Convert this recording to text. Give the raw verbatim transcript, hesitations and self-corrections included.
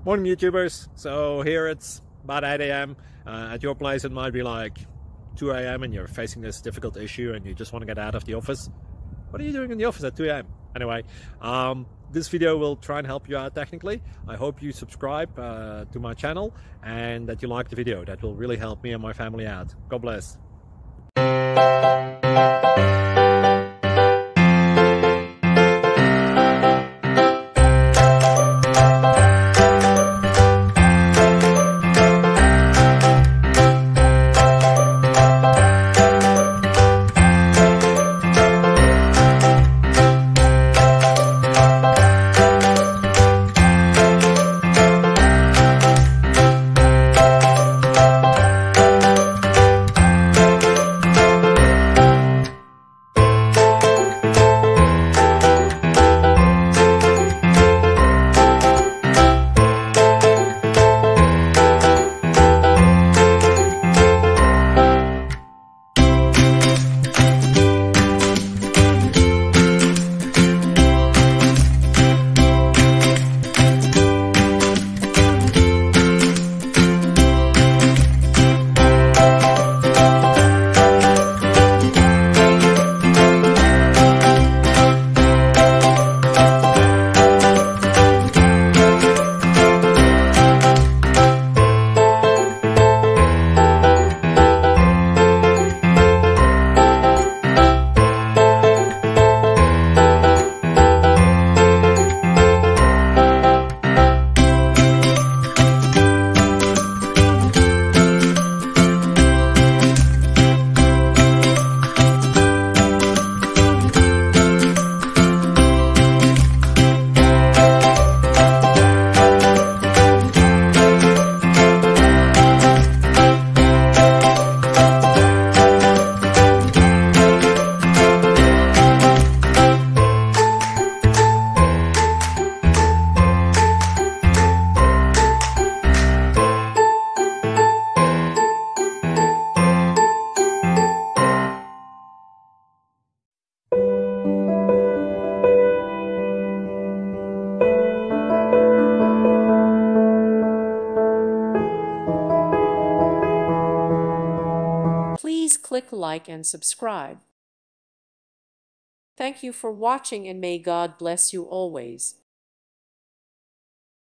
Morning YouTubers. So here it's about eight A M Uh, at your place it might be like two A M and you're facing this difficult issue and you just want to get out of the office. What are you doing in the office at two A M? Anyway, um, this video will try and help you out technically. I hope you subscribe uh, to my channel and that you like the video. That will really help me and my family out. God bless. Please click like and subscribe. Thank you for watching and may God bless you always.